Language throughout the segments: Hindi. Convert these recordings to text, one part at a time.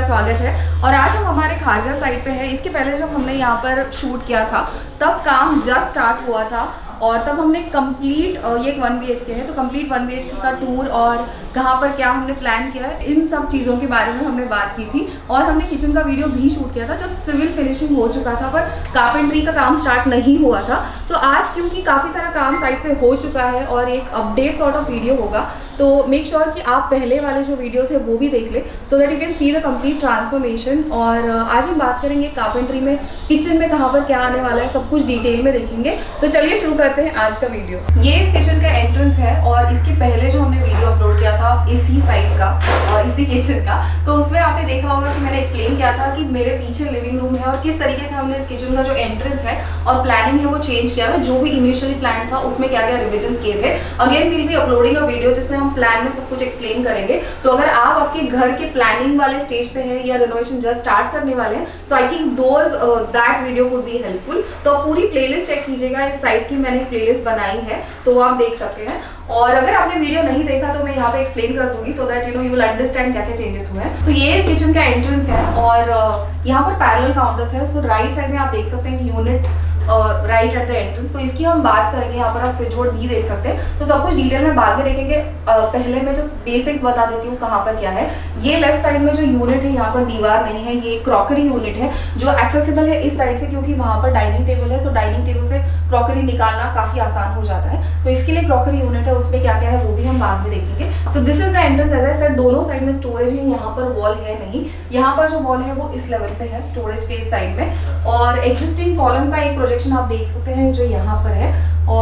स्वागत है। और आज हम हमारे खारघर साइड पे हैं। इसके पहले जब हमने यहाँ पर शूट किया था तब काम जस्ट स्टार्ट हुआ था और तब हमने कंप्लीट, ये एक 1 BHK है तो कंप्लीट 1 BHK का टूर और कहाँ पर क्या हमने प्लान किया है इन सब चीज़ों के बारे में हमने बात की थी। और हमने किचन का वीडियो भी शूट किया था जब सिविल फिनिशिंग हो चुका था पर कारपेंट्री का काम स्टार्ट नहीं हुआ था। तो आज क्योंकि काफ़ी सारा काम साइड पे हो चुका है और एक अपडेट सॉर्ट ऑफ वीडियो होगा तो मेक श्योर कि आप पहले वाले जो वीडियोस है वो भी देख लें so that you can see the complete transformation. और आज हम बात करेंगे कारपेंट्री में किचन में कहाँ पर क्या आने वाला है, सब कुछ डिटेल में देखेंगे। तो चलिए शुरू करते हैं आज का वीडियो। ये इस किचन का एंट्रेंस है और इसके पहले जो हमने वीडियो अपलोड किया था इसी साइड का और इसी किचन का, तो उसमें आपने देखा होगा कि मैंने एक्सप्लेन किया था कि मेरे पीछे लिविंग रूम है और किस तरीके से हमने इस किचन का जो एंट्रेंस है और प्लानिंग है वो चेंज किया था। जो भी इनिशियली प्लान था उसमें क्या क्या रिविजन्स किए थे। Again will be uploading a video जिसमें हम प्लान में सब कुछ एक्सप्लेन करेंगे। तो अगर आप आपके घर के प्लानिंग वाले स्टेज पे हैं या रेनोवेशन जस्ट स्टार्ट करने वाले हैं so I think that video would be helpful. तो आप पूरी प्लेलिस्ट चेक कीजिएगा, इस साइट की मैंने प्लेलिस्ट बनाई है तो वो आप देख सकते हैं। और अगर आपने वीडियो नहीं देखा तो मैं यहाँ पे एक्सप्लेन कर दूंगी so that you will understand क्या क्या चेंजेस हुए हैं। तो ये इस किचन का एंट्रेंस है और यहाँ पर पैरेलल काउंटर्स है। सो राइट साइड में आप देख सकते हैं unit right at the entrance, तो इसकी हम बात करेंगे। यहाँ पर आप स्विच बोर्ड भी देख सकते हैं। तो सब कुछ डिटेल में बाद में देखेंगे। पहले मैं जस्ट बेसिक्स बता देती हूँ कहाँ पर क्या है। ये लेफ्ट साइड में जो यूनिट है यहाँ पर दीवार नहीं है, ये क्रॉकरी यूनिट है जो एक्सेसिबल है इस साइड से क्योंकि वहाँ पर डाइनिंग टेबल है। सो डाइनिंग टेबल से क्रॉकरी निकालना काफी आसान हो जाता है, तो इसके लिए क्रॉकरी यूनिट है, उसमें क्या क्या है वो भी हम बाद में देखेंगे। So this is the entrance. As I said दोनों साइड में स्टोरेज है, यहाँ पर वॉल है नहीं, यहाँ पर जो वॉल है वो इस लेवल पे है स्टोरेज के इस साइड में। और एग्जिस्टिंग कॉलम का एक प्रोजेक्शन आप देख सकते हैं जो यहाँ पर है।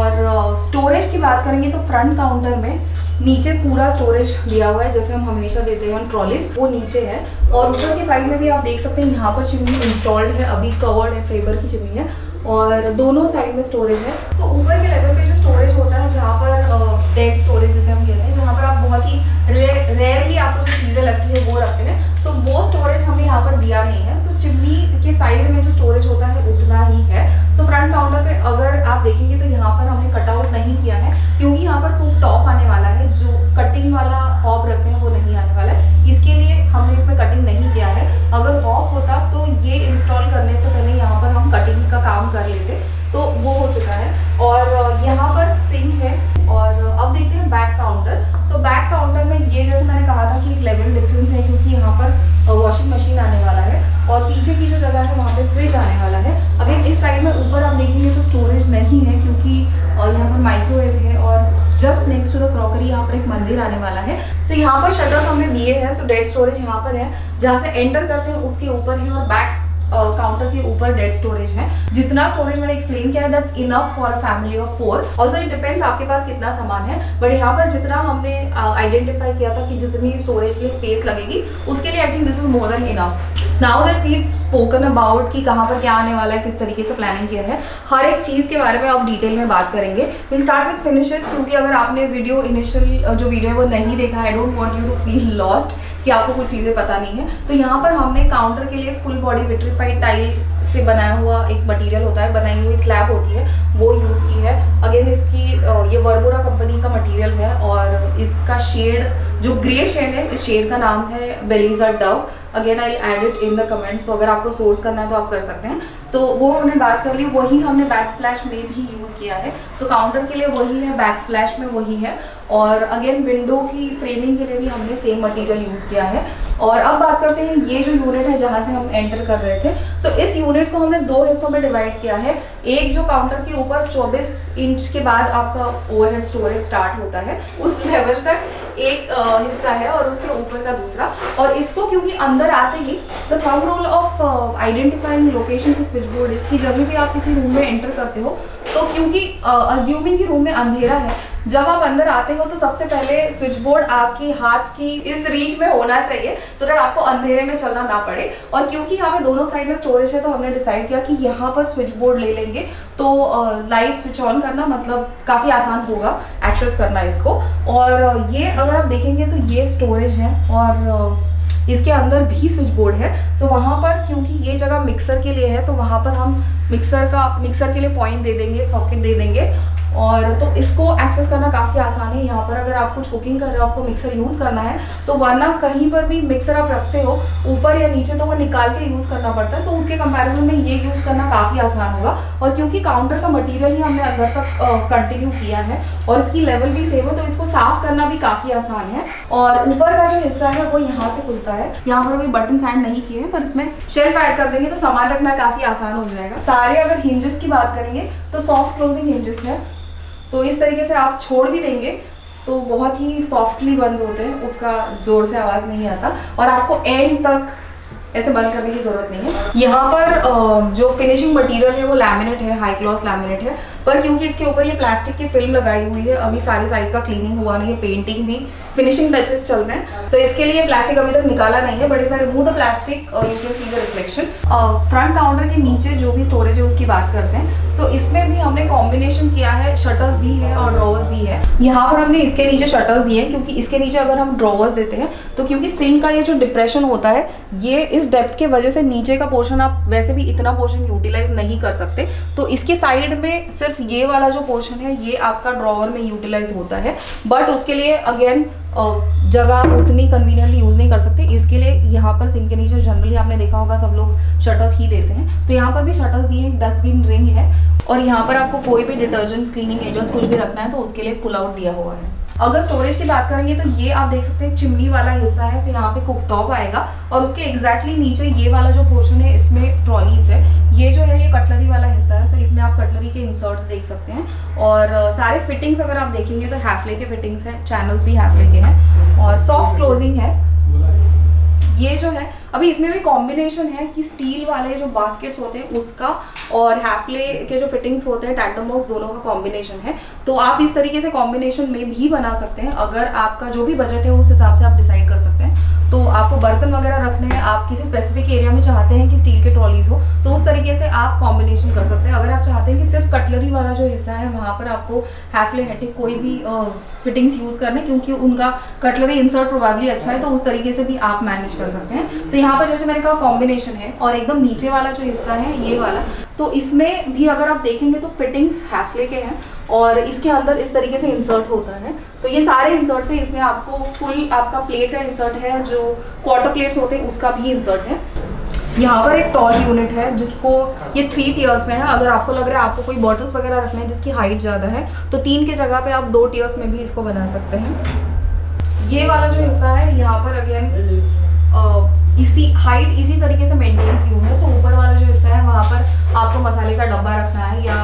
और स्टोरेज की बात करेंगे तो फ्रंट काउंटर में नीचे पूरा स्टोरेज दिया हुआ है जैसे हम हमेशा देते हैं ट्रॉलीज, वो नीचे है। और ऊपर के साइड में भी आप देख सकते हैं यहाँ पर चिमनी इंस्टॉल्ड है, अभी कवर्ड है, फेबर की चिमनी है और दोनों साइड में स्टोरेज है। तो ऊपर के लेवल पे जो स्टोरेज होता है जहाँ पर डेड स्टोरेज जिसे हम कहते हैं, जहाँ पर आप बहुत ही रेयरली आपको जो चीज़ें लगती है वो रखते हैं, तो वो स्टोरेज हमें यहाँ पर दिया नहीं है। सो चिमनी के साइड में जो स्टोरेज होता है उतना ही है। सो फ्रंट काउंटर पे अगर आप देखेंगे तो यहाँ पर हमने कटआउट नहीं किया है क्योंकि यहाँ पर कुक टॉप आने वाला है, जो कटिंग वाला हॉब रखते हैं वो नहीं आने वाला है, इसके लिए हमने इसमें कटिंग नहीं किया है। अगर हॉब होता तो ये इंस्टॉल करने से पहले यहाँ पर हम कटिंग का काम कर लेते, तो वो हो चुका है। और यहाँ पर सिंक है। और अब देखते हैं back counter. So back counter में ये जैसे मैंने कहा था कि एक लेवल डिफरेंस है क्योंकि यहाँ पर वॉशिंग मशीन आने वाला है और पीछे की जो जगह है वहाँ पे फ्रिज आने वाला है। अगर इस साइड में ऊपर आप देखेंगे तो स्टोरेज नहीं है क्योंकि यहाँ पर माइक्रोवेव है और just next to the crockery यहाँ पर एक मंदिर आने वाला है। तो यहाँ पर शटर्स हमने दिए हैं। सो डेड स्टोरेज यहाँ पर है, जहाँ से एंटर करते हैं उसके ऊपर है और बैक काउंटर के ऊपर डेड स्टोरेज है। जितना स्टोरेज मैंने एक्सप्लेन किया है that's enough for a family of 4। Also it depends आपके पास कितना सामान है, बट यहाँ पर जितना हमने आइडेंटिफाई किया था कि जितनी स्टोरेज के लिए स्पेस लगेगी उसके लिए I think this is more than enough. Now that we spoken about कि कहाँ पर क्या आने वाला है, किस तरीके से प्लानिंग किया है, हर एक चीज़ के बारे में आप डिटेल में बात करेंगे। विल स्टार्ट विद फिनिशेस क्योंकि अगर आपने वीडियो इनिशियल जो वीडियो है वो नहीं देखा, I don't want you to feel lost कि आपको कुछ चीज़ें पता नहीं है। तो यहाँ पर हमने काउंटर के लिए फुल बॉडी विट्रीफाइड टाइल से बनाया हुआ एक मटेरियल होता है, बनाई हुई स्लैब होती है, वो यूज़ की है। अगेन इसकी ये वर्बोरा कंपनी का मटेरियल है और इसका शेड जो ग्रे शेड है, इस शेड का नाम है बेलीजा dove. Again I add it in the comments, तो अगर आपको सोर्स करना है तो आप कर सकते हैं। तो वो हमने बात कर ली, वही हमने बैक स्प्लैश में भी यूज़ किया है। तो काउंटर के लिए वही है, बैक स्प्लैश में वही है। और अगेन विंडो की फ्रेमिंग के लिए भी हमने सेम मटेरियल यूज़ किया है। और अब बात करते हैं ये जो यूनिट है जहाँ से हम एंटर कर रहे थे। सो इस यूनिट को हमने 2 हिस्सों में डिवाइड किया है। एक जो काउंटर के ऊपर 24 इंच के बाद आपका ओवरहेड स्टोरेज स्टार्ट होता है उस लेवल तक एक हिस्सा है और उसके ऊपर का दूसरा। और इसको क्योंकि अंदर आते ही the thumb rule of identifying location की स्विच बोर्ड इसकी जब भी आप किसी रूम में एंटर करते हो तो क्योंकि अज्यूमिंग कि रूम में अंधेरा है, जब आप अंदर आते हो तो सबसे पहले स्विच बोर्ड आपकी हाथ की इस रीच में होना चाहिए सो दैट आपको अंधेरे में चलना ना पड़े। और क्योंकि यहाँ पे दोनों साइड में स्टोरेज है तो हमने डिसाइड किया कि यहाँ पर स्विच बोर्ड ले लेंगे तो लाइट स्विच ऑन करना मतलब काफ़ी आसान होगा एक्सेस करना इसको। और ये अगर आप देखेंगे तो ये स्टोरेज है और इसके अंदर भी स्विच बोर्ड है। तो वहाँ पर क्योंकि ये जगह मिक्सर के लिए है तो वहाँ पर हम मिक्सर के लिए पॉइंट दे देंगे, सॉकेट दे देंगे। और तो इसको एक्सेस करना काफ़ी आसान है। यहाँ पर अगर आप कुछ कुकिंग कर रहे हो, आपको मिक्सर यूज़ करना है, तो वरना कहीं पर भी मिक्सर आप रखते हो ऊपर या नीचे, तो वो निकाल के यूज़ करना पड़ता है। सो उसके कंपैरिजन में ये यूज़ करना काफ़ी आसान होगा। और क्योंकि काउंटर का मटेरियल ही हमने अंदर तक कंटिन्यू किया है और इसकी लेवल भी सेम है, तो इसको साफ़ करना भी काफ़ी आसान है। और ऊपर का जो हिस्सा है वो यहाँ से खुलता है। यहाँ पर अभी बटन ऐड नहीं किए हैं, पर इसमें शेल्फ ऐड कर देंगे तो सामान रखना काफ़ी आसान हो जाएगा। सारे अगर हिंजेस की बात करेंगे तो सॉफ्ट क्लोजिंग हिंजेस है, तो इस तरीके से आप छोड़ भी देंगे तो बहुत ही सॉफ्टली बंद होते हैं, उसका ज़ोर से आवाज़ नहीं आता और आपको एंड तक ऐसे बंद करने की ज़रूरत नहीं है। यहाँ पर जो फिनिशिंग मटेरियल है वो लैमिनेट है, हाई ग्लॉस लैमिनेट है, पर क्योंकि इसके ऊपर ये प्लास्टिक की फिल्म लगाई हुई है, अभी सारी साइड का क्लीनिंग हुआ नहीं है, पेंटिंग भी फिनिशिंग टचेस चल रहे हैं, तो इसके लिए प्लास्टिक अभी तक निकाला नहीं है। But if I remove the plastic you can see the reflection. Front counter के नीचे जो भी स्टोरेज है उसकी बात करते हैं। सो इसमें भी हमने कॉम्बिनेशन किया है, शटर्स भी है और ड्रॉवर्स भी है। यहाँ पर हमने इसके नीचे शटर्स दिए हैं क्योंकि इसके नीचे अगर हम ड्रॉवर्स देते हैं तो क्योंकि सिंक का ये जो डिप्रेशन होता है, ये इस डेप्थ के वजह से नीचे का पोर्शन आप वैसे भी इतना पोर्शन यूटिलाइज नहीं कर सकते, तो इसके साइड में सिर्फ ये वाला जो पोर्शन है ये आपका ड्रॉवर में यूटिलाइज होता है। बट उसके लिए अगेन जगह आप उतनी कन्वीनियंटली यूज़ नहीं कर सकते, इसके लिए यहाँ पर सिंक के नीचे जनरली आपने देखा होगा सब लोग शटर्स ही देते हैं, तो यहाँ पर भी शटर्स दिए हैं, डस्टबिन रिंग है और यहाँ पर आपको कोई भी डिटर्जेंट्स, क्लीनिंग एजेंट्स कुछ भी रखना है तो उसके लिए पुल आउट दिया हुआ है। अगर स्टोरेज की बात करेंगे तो ये आप देख सकते हैं चिमनी वाला हिस्सा है, तो यहाँ पे कुकटॉप आएगा और उसके एग्जैक्टली नीचे ये वाला जो पोर्शन है इसमें ट्रॉलीज है। ये जो है ये कटलरी वाला हिस्सा है, सो इसमें आप कटलरी के इंसर्ट्स देख सकते हैं और सारे फिटिंग्स अगर आप देखेंगे तो हैफले के फिटिंग्स हैं, चैनल्स भी हैफले के हैं और सॉफ्ट क्लोजिंग है। ये जो है अभी इसमें भी कॉम्बिनेशन है कि स्टील वाले जो बास्केट्स होते हैं उसका और हैफले के जो फिटिंग्स होते हैं टैंडम बॉक्स, दोनों का कॉम्बिनेशन है, तो आप इस तरीके से कॉम्बिनेशन में भी बना सकते हैं। अगर आपका जो भी बजट है उस हिसाब से आप डिसाइड कर सकते हैं। तो आपको बर्तन वगैरह रखने हैं, आप किसी स्पेसिफिक एरिया में चाहते हैं कि स्टील के ट्रॉलीज हो, तो उस तरीके से आप कॉम्बिनेशन कर सकते हैं। अगर आप चाहते हैं कि सिर्फ कटलरी वाला जो हिस्सा है वहाँ पर आपको हैफले हेटिक कोई भी फिटिंग्स यूज़ करने, क्योंकि उनका कटलरी इंसर्ट प्रोबेबली अच्छा है, तो उस तरीके से भी आप मैनेज कर सकते हैं। तो यहाँ पर जैसे मैंने कहा कॉम्बिनेशन है और एकदम नीचे वाला जो हिस्सा है ये वाला, तो इसमें भी अगर आप देखेंगे तो फिटिंग्स हैफले के हैं और इसके अंदर इस तरीके से इंसर्ट होता है। तो ये सारे इंसर्ट्स हैं, इसमें आपको फुल आपका प्लेट का इंसर्ट है, जो क्वार्टर प्लेट्स होते हैं उसका भी इंसर्ट है। यहाँ पर एक टॉल यूनिट है जिसको ये 3 टियर्स में है। अगर आपको लग रहा है आपको कोई बॉटल्स वगैरह रखने हैं जिसकी हाइट ज़्यादा है तो 3 के जगह पे आप 2 टियर्स में भी इसको बना सकते हैं। ये वाला जो हिस्सा है यहाँ पर अगेन इसी हाइट इसी तरीके से मेंटेन की हुई है। सो ऊपर वाला जो हिस्सा है वहाँ पर आपको मसाले का डब्बा रखना है या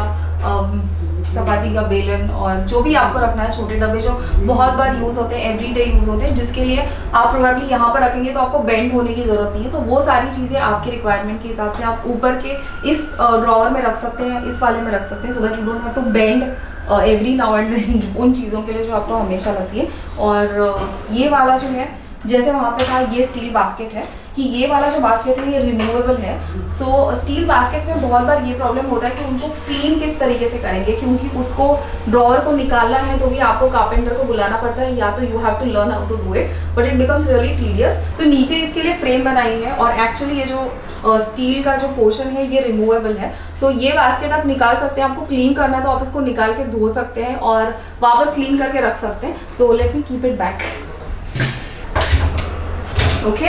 चपाती का बेलन और जो भी आपको रखना है, छोटे डब्बे जो बहुत बार यूज़ होते हैं, एवरीडे यूज़ होते हैं, जिसके लिए आप प्रोबेबली यहाँ पर रखेंगे तो आपको बेंड होने की ज़रूरत नहीं है। तो वो सारी चीज़ें आपकी रिक्वायरमेंट के हिसाब से आप ऊपर के इस ड्रॉवर में रख सकते हैं, इस वाले में रख सकते हैं, so that you don't have to bend every now and then उन चीज़ों के लिए जो आपको हमेशा लगती है। और ये वाला जो है जैसे वहाँ पे था ये स्टील बास्केट है कि ये वाला जो बास्केट है ये रिमूवेबल है। सो स्टील बास्केट्स में बहुत बार ये प्रॉब्लम होता है कि उनको क्लीन किस तरीके से करेंगे, क्योंकि उसको ड्रॉवर को निकालना है तो भी आपको कारपेंटर को बुलाना पड़ता है या तो you have to learn how to do it, but it becomes really tedious. So नीचे इसके लिए फ्रेम बनाई है और एक्चुअली ये जो स्टील का जो पोर्शन है ये रिमूवेबल है। सो ये बास्केट आप निकाल सकते हैं, आपको क्लीन करना है तो आप इसको निकाल के धो सकते हैं और वापस क्लीन करके रख सकते हैं। So let me keep it back. Okay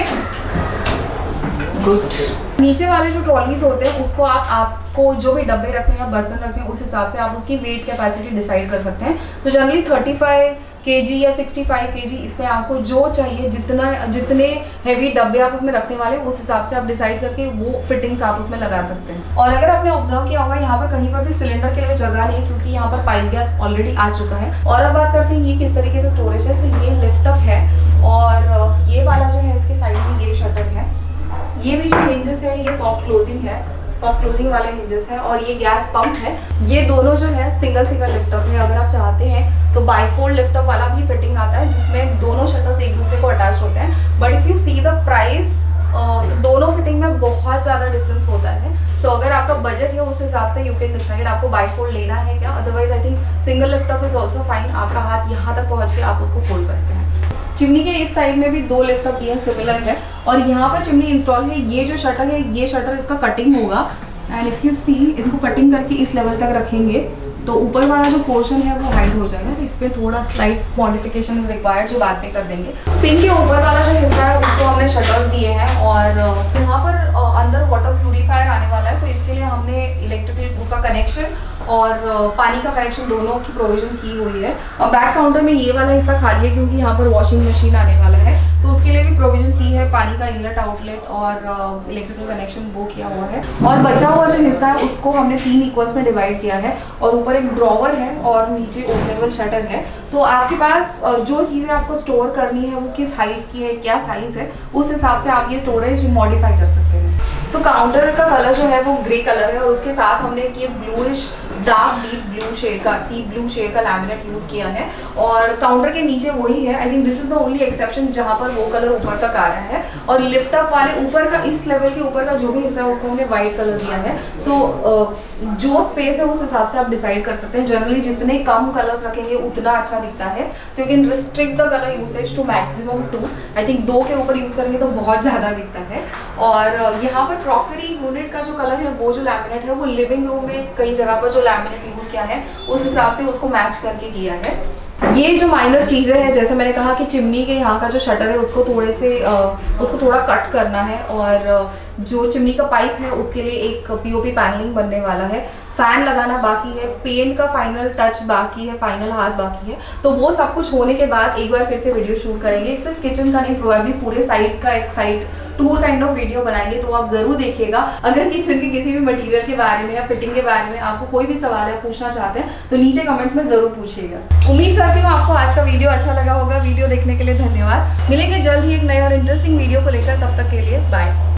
good. नीचे वाले जो ट्रॉलीज होते हैं उसको आपको जो भी डब्बे रखने हैं या बर्तन रखने हैं उस हिसाब से आप उसकी वेट कैपेसिटी डिसाइड कर सकते हैं। सो जनरली 35 kg या 65 kg, इसमें आपको जो चाहिए जितने हैवी डब्बे आप उसमें रखने वाले उस हिसाब से आप डिसाइड करके वो फिटिंग्स आप उसमें लगा सकते हैं। और अगर आपने ऑब्जर्व किया होगा यहाँ पर कहीं पर भी सिलेंडर के लिए जगह नहीं है क्योंकि यहाँ पर पाइप गैस ऑलरेडी आ चुका है। और अब बात करते हैं ये किस तरीके से स्टोरेज है। सो ये लिफ्ट अप है और ये वाला जो है इसके साइड में ये शटर है। ये भी जो हिंजेस है ये सॉफ्ट क्लोजिंग वाले हिंजेस है और ये गैस पंप है। ये दोनों जो है सिंगल लिफ्टअप है। अगर आप चाहते हैं तो बाईफोल्ड लिफ्टअप वाला भी फिटिंग आता है जिसमें दोनों शटर्स एक दूसरे को अटैच होते हैं। But if you see the price तो दोनों फिटिंग में बहुत ज़्यादा डिफरेंस होता है। सो अगर आपका बजट है उस हिसाब से यू कैन डिसाइड आपको बाईफोल्ड लेना है क्या। Otherwise I think single lift up is also fine. आपका हाथ यहाँ तक पहुँच के आप उसको खोल सकते हैं। चिमनी के इस साइड में भी 2 लिफ्टअप दिए हैं, सिमिलर है। और यहाँ पर चिमनी इंस्टॉल है। ये जो शटर है ये शटर इसका कटिंग होगा एंड इफ़ यू सी इसको कटिंग करके इस लेवल तक रखेंगे तो ऊपर वाला जो पोर्शन है वो हाइड हो जाएगा, तो इस पर थोड़ा स्लाइट मॉडिफिकेशन इज रिक्वायर्ड, जो बाद में कर देंगे। सिंक के ऊपर वाला जो हिस्सा है उसको हमने शटर्स दिए हैं और यहाँ पर अंदर वाटर प्यूरीफायर आने वाला है, तो इसके लिए हमने इलेक्ट्रिकल उसका कनेक्शन और पानी का कनेक्शन दोनों की प्रोविजन की हुई है। और बैक काउंटर में ये वाला हिस्सा खाली है क्योंकि यहाँ पर वॉशिंग मशीन आने वाला है, तो उसके लिए भी प्रोविजन की है, पानी का इनलेट आउटलेट और इलेक्ट्रिकल कनेक्शन वो किया हुआ है। और बचा हुआ जो हिस्सा है उसको हमने 3 इक्वल्स में डिवाइड किया है और ऊपर एक ड्रॉवर है और नीचे ओपनेबल शटर है। तो आपके पास जो चीज़ें आपको स्टोर करनी है वो किस हाइट की है, क्या साइज़ है, उस हिसाब से आप ये स्टोरेज मॉडिफाई कर सकते हैं। सो काउंटर का कलर जो है वो ग्रे कलर है और उसके साथ हमने ये bluish dark deep blue shade का सी ब्लू शेड का लैमिनेट यूज़ किया है। और काउंटर के नीचे वही है, I think this is the only exception जहाँ पर वो कलर ऊपर तक आ रहा है। और लिफ्ट अप वाले ऊपर का इस लेवल के ऊपर का जो भी हिस्सा है उसको हमने वाइट कलर दिया है। सो जो स्पेस है उस हिसाब से आप डिसाइड कर सकते हैं। जनरली जितने कम कलर्स रखेंगे उतना अच्छा दिखता है। So you can restrict the colour usage to maximum 2। I think 2 के ऊपर यूज़ करेंगे तो बहुत ज़्यादा दिखता है। और यहाँ पर क्रॉकरी यूनिट का जो कलर है वो जो लैमिनेट है वो लिविंग रूम में कई जगह पर जो लैमिनेट यूज़ किया है उस हिसाब से उसको मैच करके किया है। ये जो माइनर चीज़ें हैं, जैसे मैंने कहा कि चिमनी के यहाँ का जो शटर है उसको उसको थोड़ा कट करना है और जो चिमनी का पाइप है उसके लिए एक पीओपी पैनलिंग बनने वाला है। फैन लगाना बाकी है, पेंट का फाइनल टच बाकी है, फाइनल हाथ बाकी है। तो वो सब कुछ होने के बाद एक बार फिर से वीडियो शूट करेंगे। सिर्फ किचन का नहीं, प्रोबेबली पूरे साइट का एक site tour kind of video बनाएंगे, तो आप जरूर देखिएगा। अगर किचन के किसी भी मटेरियल के बारे में या फिटिंग के बारे में आपको कोई भी सवाल है पूछना चाहते हैं तो नीचे कमेंट्स में जरूर पूछिएगा। उम्मीद करती हूँ आपको आज का वीडियो अच्छा लगा होगा। वीडियो देखने के लिए धन्यवाद। मिलेंगे जल्द ही एक नए और इंटरेस्टिंग वीडियो को लेकर, तब तक के लिए बाय।